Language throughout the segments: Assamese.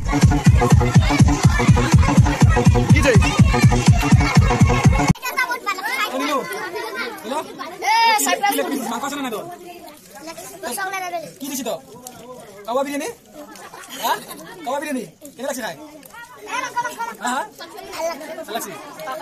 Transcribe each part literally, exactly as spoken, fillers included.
কি দেই Hello. Eh, saya মাংস আছে না তো কি দিছি তো কাওয়া বিরিয়ানি হ্যাঁ কাওয়া বিরিয়ানি কেন লাগছে খাই হ্যাঁ লাগছে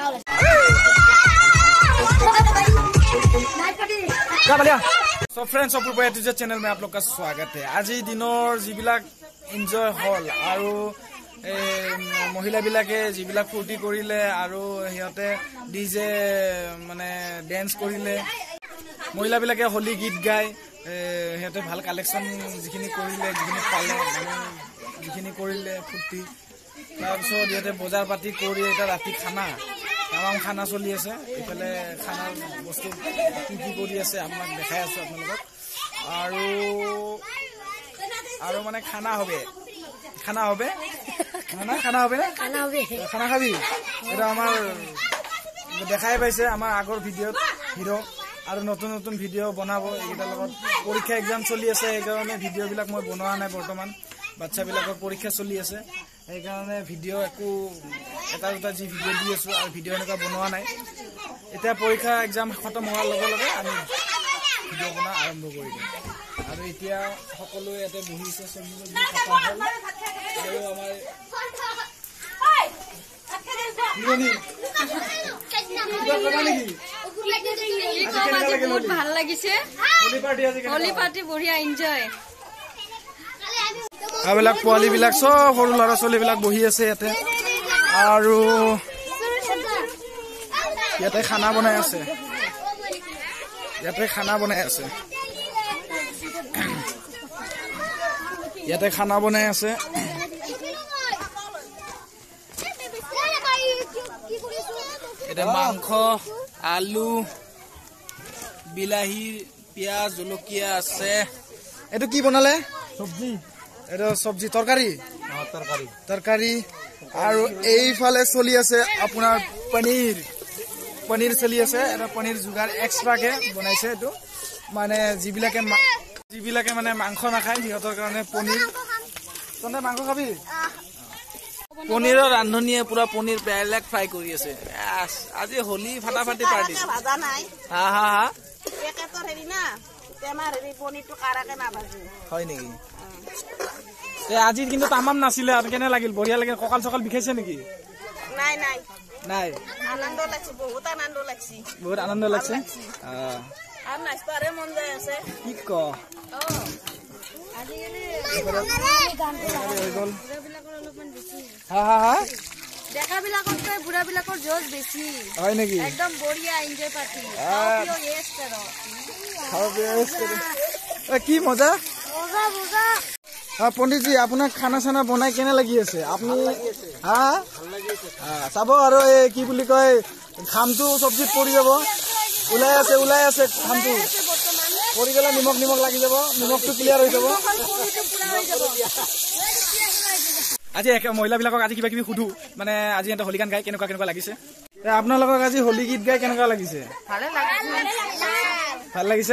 क्या बढ़िया so friends Apoorva teacher channel में आप लोग का स्वागत है आज ही दिनों जिबिलाक एन्जॉय हल आरो महिला बिलाके जिबिलाक फूर्ति करिले आरो हियते डीजे माने डांस करिले महिला बिलाके होली गीत गाय हियते ভাল কালেকশন जिखिनि करिले जिखिनि पाले माने जिखिनि करिले फूर्ति तार पिছত हियते बजार पाती करि एटा राति खाना তামাম খানা চলি আছে ইফালে খানাৰ বস্তু কি কি কৰি আছে আপোনাক দেখাই আছো আপোনালোকক আৰু আৰু মানে খানা হবে খানা হবে খানা খানা হবে खाना होबे খানা খাবি এটা আমাৰ দেখাই পাইছে আমাৰ আগৰ ভিডিঅ'ত হিৰো আৰু নতুন নতুন ভিডিঅ' বনাব এইটা লগত পৰীক্ষা এক্সাম চলি আছে এই কাৰণে ভিডিঅ' বিলাক মই বনোৱা নাই বৰ্তমান বাচ্চা বিলাকৰ পৰীক্ষা চলি আছে এই কাৰণে ভিডিঅ' একো এটা দুটা যি ভিডিঅ' দি আছো আৰু ভিডিঅ' এনেকা বনোৱা নাই এতিয়া পৰীক্ষা এক্সাম খতম হোৱাৰ লগে লগে আমি ভিডিঅ' বনা আৰম্ভ কৰি দিম আৰু এতিয়া সকলো ইয়াতে বহিছে চবজি খাতা হ'ল আৰু আমাৰ নিৰনি बहुत ভাল লাগিছে হোলি পাৰ্টি আজি होली पार्टी बढ़िया एन्जॉय আবিলাক পোৱালি বিলাক সব সৰু ল'ৰা ছোৱালী বিলাক বহি আছে ইয়াতে আৰু ইয়াতে খানা বনাই আছে ইয়াতে খানা বনাই আছে ইয়াতে খানা বনাই আছে এটা মাংস আলু বিলাহী পিয়াজ জলকীয়া আছে এটো কি বনালে সবজি এটা সবজি তৰকাৰী তৰকাৰী তৰকাৰী আৰু এইফালে চলি আছে আপোনাৰ পনীৰ পনীৰ চলি আছে এটা পনীৰ যোগাৰ এক্সট্ৰাকে বনাইছে এটো মানে জিবিলাকে জিবিলাকে মানে মাংস নাখায় সিহঁতৰ কাৰণে পনীৰ তনে মাংস খাবি পনীৰৰ ৰান্ধনীয়ে পুৰা পনীৰ বেলেগ ফ্ৰাই কৰি আছে আজি হোলি ফাটাফাটি পাৰ্টি ভাজা নাই হা হা হা পেকেটৰ হেৰি না তেমাৰ হেৰি পনীৰটো কাৰাকে নাভাজো হয় নেকি এ আজি কিন্তু তামাম নাছিলে আৰু কেনে লাগিল বঢ়িয়া লাগিল ককাল চকাল বিখাইছে নেকি নাই নাই নাই আনন্দ লাগছে বহুত আনন্দ লাগছে বহুত আনন্দ লাগছে আৰু নাচপাৰে মন যায় আছে কি ক হা হা হা দেখা বিলাকতকৈ বুঢ়া বিলাকৰ জোজ বেছি হয় নেকি একদম বঢ়িয়া এনজয় পাৰ্টি কি মজা মজা মজা পণ্ডিতজি আপোনাক খানা চানা বনাই কেনে লাগি আছে আপুনি হা চাব আৰু এই কি বুলি কয় ঘামটো চব্জিত পৰি যাব ওলাই আছে ওলাই আছে ঘামটো পৰি গ'লে নিমখ নিমখ লাগি যাব নিমখটো ক্লিয়াৰ হৈ যাব আজি মহিলাবিলাকক আজি কিবা কিবি সুধো মানে আজি এটা হোলী গান গাই কেনেকুৱা কেনেকুৱা লাগিছে আপোনালোকক আজি হোলী গীত গাই কেনেকুৱা লাগিছে ভাল লাগিছে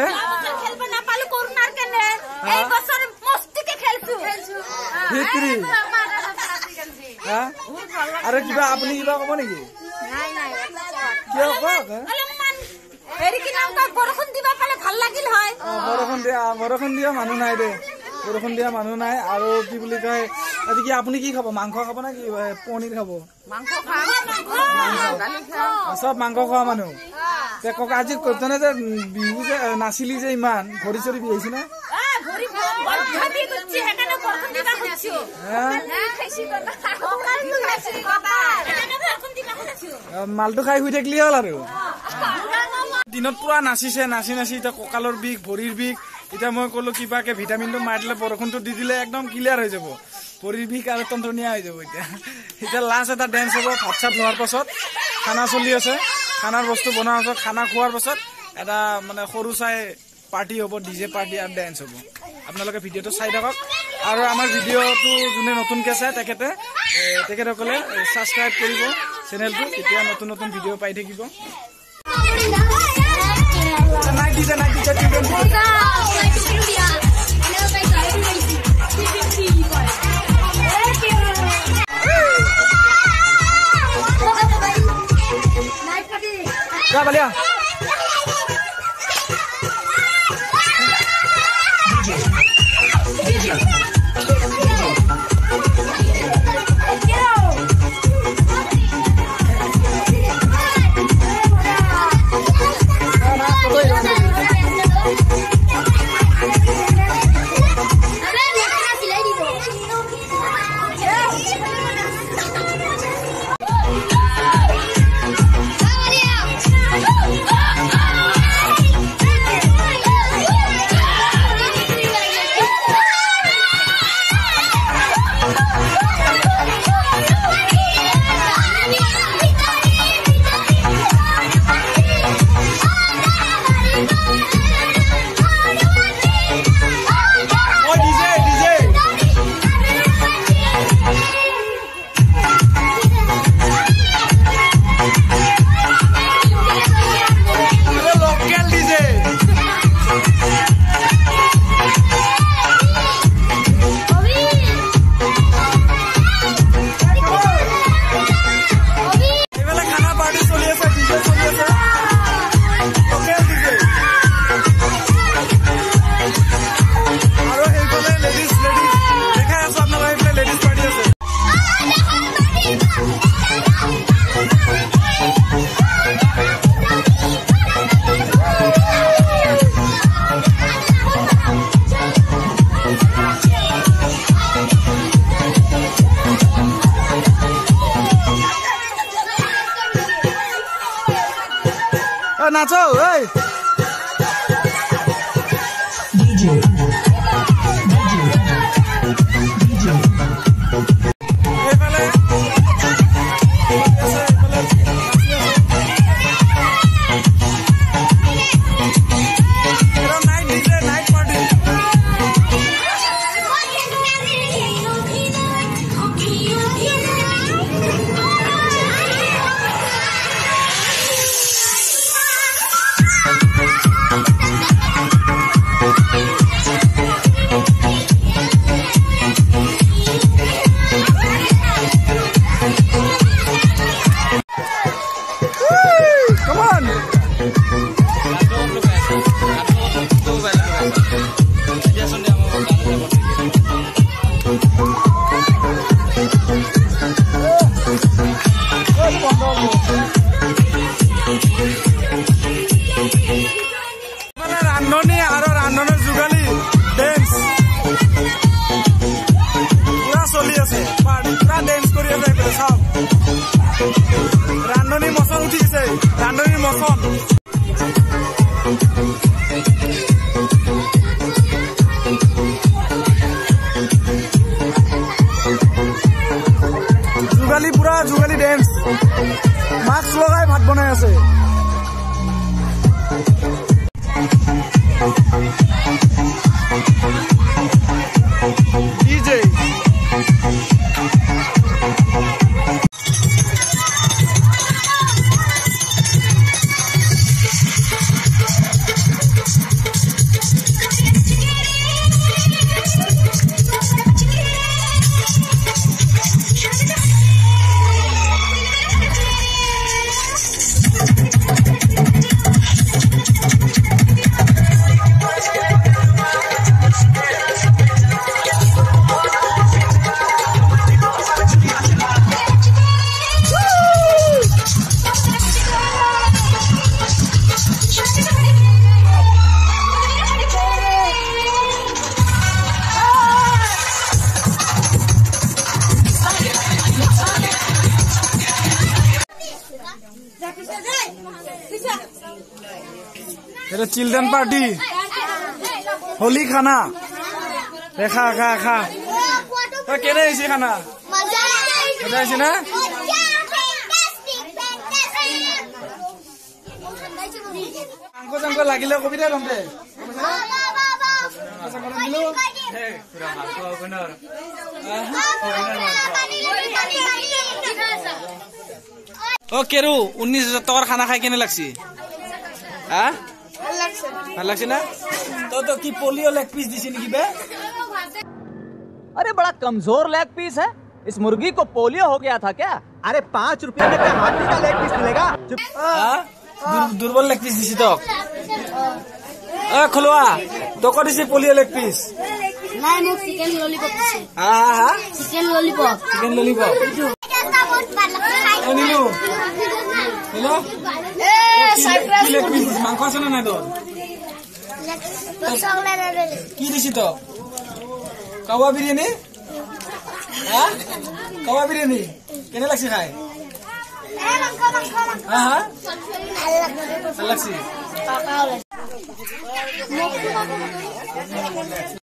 আৰু কিবা আপুনি কিবা ক'ব নেকি কিয় কওক বৰষুণ দিয়া বৰষুণ দিয়া মানুহ নাই দে বৰষুণ দিয়া মানুহ নাই আৰু কি বুলি কয় আজি কি আপুনি কি খাব মাংস খাব নে কি পনীৰ খাব চব মাংস খোৱা মানুহ ককা আজি তেনে যে বিহু যে নাচিলি যে ইমান ভৰি চৰি বিহাইছে নে মালটো খাই শুই থাকিলে হ'ল আৰু দিনত পুৰা নাচিছে নাচি নাচি এতিয়া কঁকালৰ বিষ ভৰিৰ বিষ এতিয়া মই ক'লো কিবাকে ভিটামিনটো মাৰি দিলে বৰষুণটো দি দিলে একদম ক্লিয়াৰ হৈ যাব ভৰিৰ বিষ আৰু টনটনীয়া হৈ যাব এতিয়া এতিয়া লাষ্ট এটা ডেন্স হ'ব ভাত চাত লোৱাৰ পাছত খানা চলি আছে খানাৰ বস্তু বনোৱাৰ পাছত খানা খোৱাৰ পাছত এটা মানে সৰু চাই পাৰ্টি হ'ব ডিজে পাৰ্টি আৰু ডেন্স হ'ব আপোনালোকে ভিডিঅ'টো চাই থাকক আৰু আমাৰ ভিডিঅ'টো যোনে নতুনকৈ চায় তেখেতে তেখেতসকলে ছাবস্ক্ৰাইব কৰিব চেনেলটো তেতিয়া নতুন নতুন ভিডিঅ' পাই থাকিব নাইট ডিজে নাইট ডিজে বালিয়া নাচো এই ডিজে ডিজে এবারে এরা নাইট ডিজে নাইট পার্টি রান্ধনী আৰু ৰান্ধনৰ যোগালী ডেন্স পুৰা চলি আছে পুৰা ডেন্স কৰি আছে চাওক ৰান্ধনী মচন উঠিছে ৰান্ধনীৰ মচন যোগালী পুৰা যোগালী ডেন্স মাস্ক লগাই ভাত বনাই আছে ডিজে এটা চিলড্রেন পার্টি হোলি খানা খা খা খা কেনে আহিছে খানা মজা আহিছে না মাংস চাংস লাগিলে কবি দে তহঁতে ও কেরু উনিশ হাজার টাকার খানা খাই কেনে লাগছি হ্যাঁ ভাল লাগছে না তো তো কি पोलियो लेग पीस दिसी नहीं बे अरे बड़ा कमजोर लेग पीस है इस मुर्गी को पोलियो हो गया था क्या अरे पाँच रुपए में क्या हाथी का लेग पीस मिलेगा हां দুর্বল লেগ পিস দিছি তক এ খলোৱা তক দিছি পলিয়া লেগ পিস নাই মোক চিকেন ললিপপ দিছে হা হা হা চিকেন ললিপপ চিকেন ললিপপ নিলো নিলো এ সাইপ্রাস লেগ পিস মাংস আছে না নাই তোর কি দিছি তো কাওয়া বিরিয়ানি হ্যাঁ কাওয়া বিরিয়ানি কেনে লাগছে খাই হ্যাঁ হ্যাঁ ভাল লাগছে